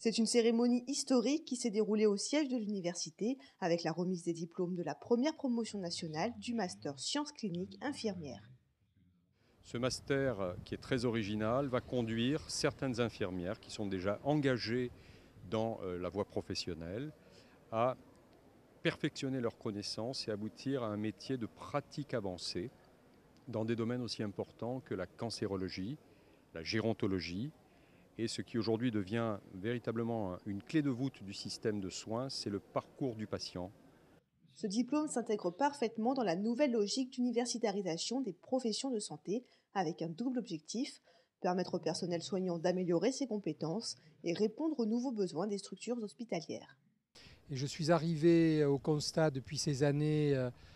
C'est une cérémonie historique qui s'est déroulée au siège de l'université avec la remise des diplômes de la première promotion nationale du master sciences cliniques infirmières. Ce master, qui est très original, va conduire certaines infirmières qui sont déjà engagées dans la voie professionnelle à perfectionner leurs connaissances et aboutir à un métier de pratique avancée dans des domaines aussi importants que la cancérologie, la gérontologie et ce qui aujourd'hui devient véritablement une clé de voûte du système de soins, c'est le parcours du patient. Ce diplôme s'intègre parfaitement dans la nouvelle logique d'universitarisation des professions de santé avec un double objectif, permettre au personnel soignant d'améliorer ses compétences et répondre aux nouveaux besoins des structures hospitalières. Et je suis arrivé au constat depuis ces années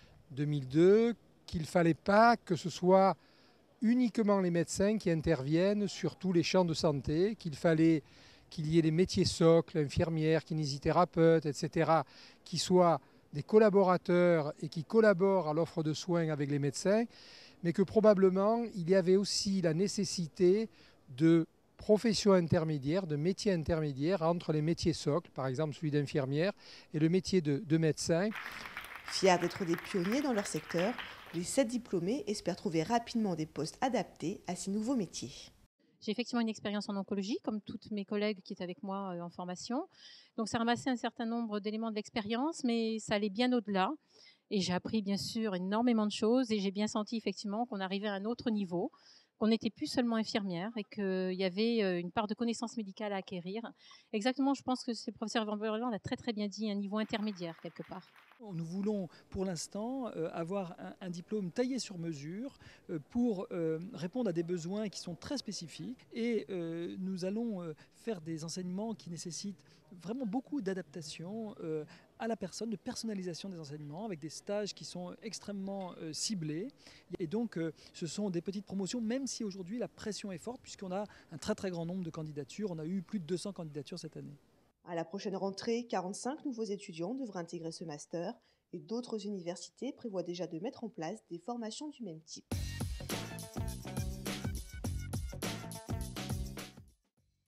2002 qu'il ne fallait pas que ce soit uniquement les médecins qui interviennent sur tous les champs de santé, qu'il fallait qu'il y ait des métiers socles, infirmières, kinésithérapeutes, etc., qui soient des collaborateurs et qui collaborent à l'offre de soins avec les médecins, mais que probablement il y avait aussi la nécessité de professions intermédiaires, de métiers intermédiaires entre les métiers socles, par exemple celui d'infirmière, et le métier de médecin. Fiers d'être des pionniers dans leur secteur, les 7 diplômés espèrent trouver rapidement des postes adaptés à ces nouveaux métiers. J'ai effectivement une expérience en oncologie, comme toutes mes collègues qui étaient avec moi en formation. Donc ça ramassait un certain nombre d'éléments de l'expérience, mais ça allait bien au-delà. Et j'ai appris bien sûr énormément de choses et j'ai bien senti effectivement qu'on arrivait à un autre niveau, qu'on n'était plus seulement infirmière et qu'il y avait une part de connaissances médicales à acquérir. Exactement, je pense que c'est le professeur Van Beurland l'a très très bien dit, un niveau intermédiaire quelque part. Nous voulons pour l'instant avoir un diplôme taillé sur mesure pour répondre à des besoins qui sont très spécifiques et nous allons faire des enseignements qui nécessitent vraiment beaucoup d'adaptation à la personne, de personnalisation des enseignements avec des stages qui sont extrêmement ciblés. Et donc ce sont des petites promotions, même si aujourd'hui la pression est forte puisqu'on a un très très grand nombre de candidatures. On a eu plus de 200 candidatures cette année. À la prochaine rentrée, 45 nouveaux étudiants devraient intégrer ce master et d'autres universités prévoient déjà de mettre en place des formations du même type.